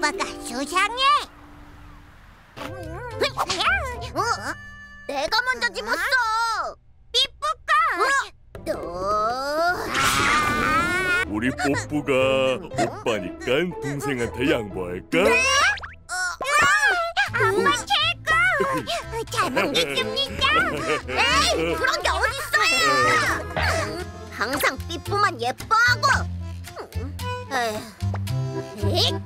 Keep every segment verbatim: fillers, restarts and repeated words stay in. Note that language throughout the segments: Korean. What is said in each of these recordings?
오빠가 수상해. 어? 내가 먼저 집었어. 삐뿌가. 너. 우리 뽀뿌가 오빠니까 동생한테 양보할까? 엄마 최고! 잘 먹겠습니다. 에이, 그런 게 어딨어요! 항상 삐뿌만 예뻐하고. 에휴.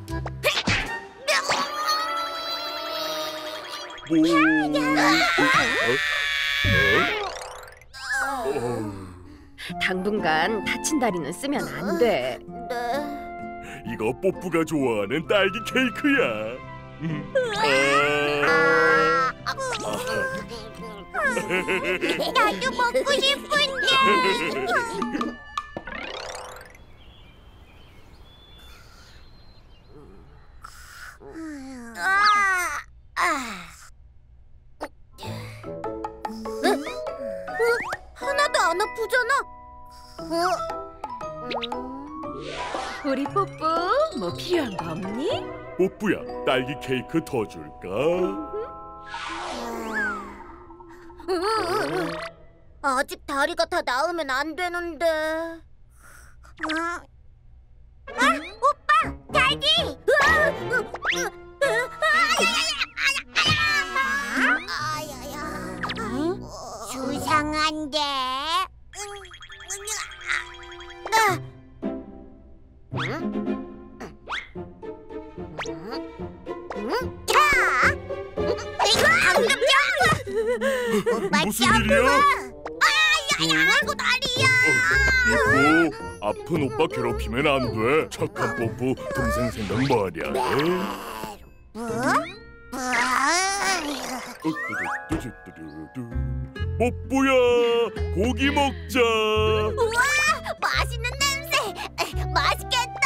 뭐? 어? 당분간 다친 다리는 쓰면 안 돼. 네. 이거 뽀뿌가 좋아하는 딸기 케이크야. 음. 아. 나도 먹고 싶은데. 아, 아. 에? 어? 하나도 안 아프잖아. 어? 음. 우리 뽀뽀 뭐 필요한 거 없니? 뽀뿌야, 딸기 케이크 더 줄까? 아직 다리가 다 나으면 안 되는데. 아, 오빠, 다리! 수상한데. 무슨 일이야? 아이고 다리야. 어, 이거 아픈 오빠 괴롭히면 안 돼. 착한 뽀뿌 동생 생각 많이 하네. 뭐? 뽀뿌야, 고기 먹자. 우와, 맛있는 냄새. 맛있겠다.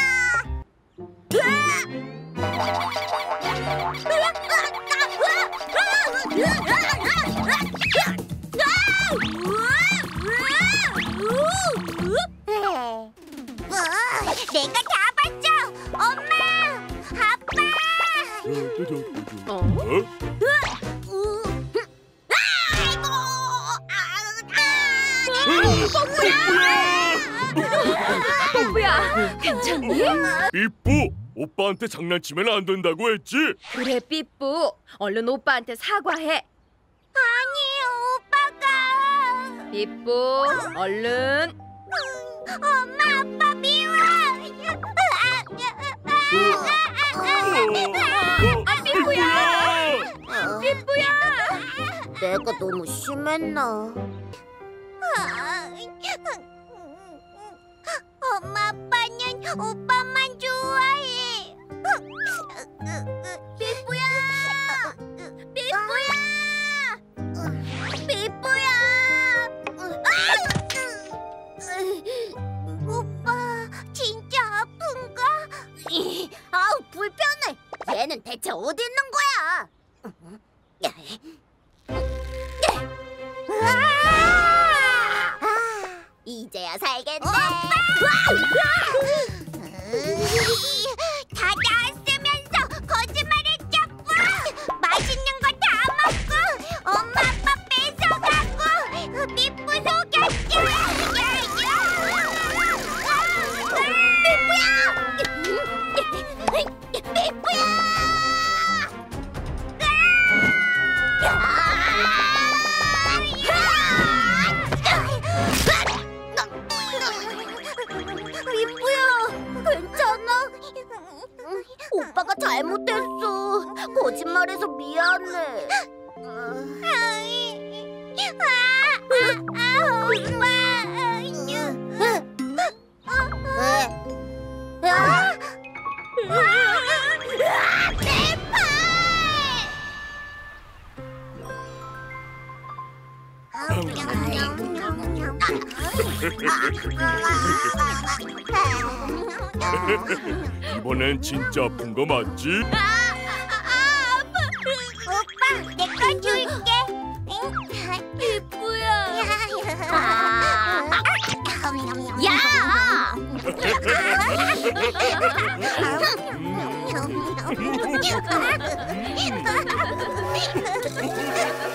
내가 잡았죠. 엄마, 아빠. 어? 뽀뽀야, 괜찮니? 삐뿌, 오빠한테 장난치면 안 된다고 했지? 그래 삐뿌, 얼른 오빠한테 사과해. 아니, 오빠가. 삐뿌, 얼른. 엄마, 아빠 미워. 아, 삐뿌야! 삐뿌야! 내가 너무 심했나? 엄마, 아빠는 오빠만 좋아해. 삐뿌야! 삐뿌야! 삐뿌야! 오빠, 진짜 아픈가? 아우, 불편해. 얘는 대체 어디 있는 거야? 이제야 살겠네. 다 나았으면서 거짓말했죠. 맛있는 거 다 먹고 엄마 아빠 뺏어가고 삐뿌 속였죠. 삐뿌야! 삐뿌야! 삐뿌야, 괜찮아? 오빠가 잘못했어. 거짓말해서 미안해. 아, 오빠. 내 팔! 이번엔 진짜 아픈 거 맞지? 아, 아, 아, 아파. 오빠, 내 거 줄게. 삐뿌야. 야! 음.